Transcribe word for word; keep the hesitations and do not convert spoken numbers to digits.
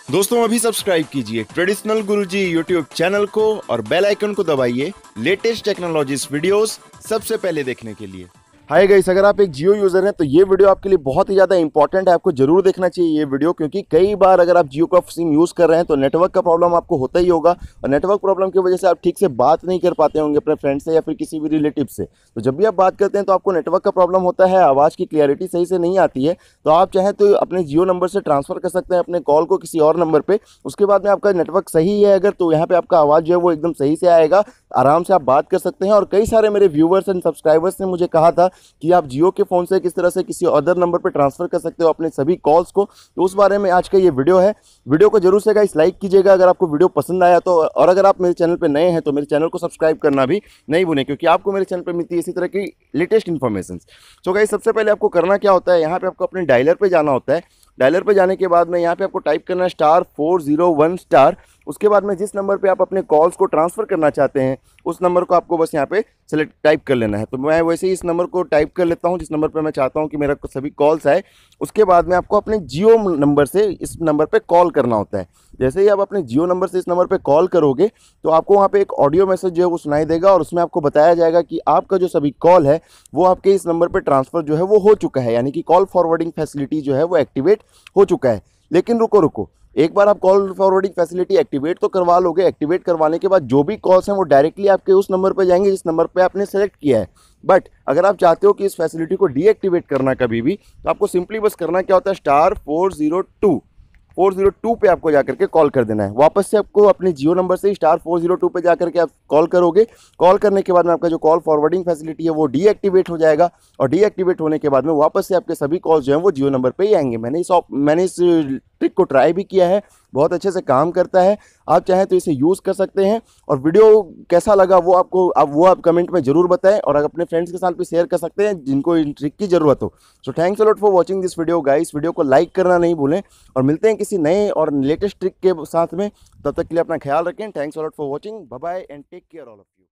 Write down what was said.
दोस्तों अभी सब्सक्राइब कीजिए ट्रेडिशनल गुरुजी यूट्यूब चैनल को और बेल आइकन को दबाइए लेटेस्ट टेक्नोलॉजीज वीडियोस सबसे पहले देखने के लिए। हाय गाइस, अगर आप एक जियो यूजर हैं तो ये वीडियो आपके लिए बहुत ही ज़्यादा इंपॉर्टेंट है। आपको जरूर देखना चाहिए ये वीडियो, क्योंकि कई बार अगर आप जियो का सिम यूज़ कर रहे हैं तो नेटवर्क का प्रॉब्लम आपको होता ही होगा और नेटवर्क प्रॉब्लम की वजह से आप ठीक से बात नहीं कर पाते होंगे अपने फ्रेंड से या फिर किसी भी रिलेटिव से। तो जब भी आप बात करते हैं तो आपको नेटवर्क का प्रॉब्लम होता है, आवाज़ की क्लियरिटी सही से नहीं आती है, तो आप चाहें तो अपने जियो नंबर से ट्रांसफ़र कर सकते हैं अपने कॉल को किसी और नंबर पर। उसके बाद में आपका नेटवर्क सही है अगर, तो यहाँ पर आपका आवाज़ जो है वो एकदम सही से आएगा, आराम से आप बात कर सकते हैं। और कई सारे मेरे व्यूवर्स एंड सब्सक्राइबर्स ने मुझे कहा था कि आप जियो के फ़ोन से किस तरह से किसी अदर नंबर पर ट्रांसफ़र कर सकते हो अपने सभी कॉल्स को, तो उस बारे में आज का ये वीडियो है। वीडियो को जरूर से गाइस लाइक कीजिएगा अगर आपको वीडियो पसंद आया तो, और अगर आप मेरे चैनल पे नए हैं तो मेरे चैनल को सब्सक्राइब करना भी नहीं भूलें, क्योंकि आपको मेरे चैनल पे मिलती है इसी तरह की लेटेस्ट इन्फॉर्मेशन। सो गाइस, सबसे पहले आपको करना क्या होता है, यहाँ पे आपको अपने डायलर पे जाना होता है। डायलर पे जाने के बाद में यहाँ पे आपको टाइप करना है star four zero one star. उसके बाद में जिस नंबर पे आप अपने कॉल्स को ट्रांसफ़र करना चाहते हैं उस नंबर को आपको बस यहाँ पे सेलेक्ट टाइप कर लेना है। तो मैं वैसे ही इस नंबर को टाइप कर लेता हूँ जिस नंबर पे मैं चाहता हूँ कि मेरा सभी कॉल्स आए। उसके बाद में आपको अपने जियो नंबर से इस नंबर पे कॉल करना होता है। जैसे ही आप अपने जियो नंबर से इस नंबर पे कॉल करोगे तो आपको वहाँ पे एक ऑडियो मैसेज जो है वो सुनाई देगा और उसमें आपको बताया जाएगा कि आपका जो सभी कॉल है वो आपके इस नंबर पे ट्रांसफ़र जो है वो हो चुका है, यानी कि कॉल फॉरवर्डिंग फैसिलिटी जो है वो एक्टिवेट हो चुका है। लेकिन रुको रुको एक बार आप कॉल फॉरवर्डिंग फैसिलिटी एक्टिवेट तो करवा लोगे। एक्टिवेट करवाने के बाद जो भी कॉल्स हैं वो डायरेक्टली आपके उस नंबर पे जाएंगे जिस नंबर पे आपने सेलेक्ट किया है। बट अगर आप चाहते हो कि इस फैसिलिटी को डीएक्टिवेट करना कभी भी, तो आपको सिंपली बस करना क्या होता है, star four zero two four zero two पे आपको जाकर के कॉल कर देना है। वापस से आपको अपने जियो नंबर से स्टार फोर जीरो टू पे जाकर के आप कॉल करोगे। कॉल करने के बाद में आपका जो कॉल फॉरवर्डिंग फैसिलिटी है वो डीएक्टिवेट हो जाएगा और डीएक्टिवेट होने के बाद में वापस से आपके सभी कॉल्स जो हैं वो जियो नंबर पे ही आएंगे। मैंने इस मैंने इस ट्रिक को ट्राई भी किया है, बहुत अच्छे से काम करता है। आप चाहें तो इसे यूज़ कर सकते हैं। और वीडियो कैसा लगा वो आपको आप वो आप कमेंट में ज़रूर बताएं और अपने फ्रेंड्स के साथ भी शेयर कर सकते हैं जिनको इन ट्रिक की ज़रूरत हो। So thanks a lot for watching this video guys. Video को लाइक करना नहीं भूलें और मिलते हैं किसी नए और लेटेस्ट ट्रिक के साथ में। तब तक के लिए अपना ख्याल रखें। Thanks a lot for watching, bye bye and take care all of you.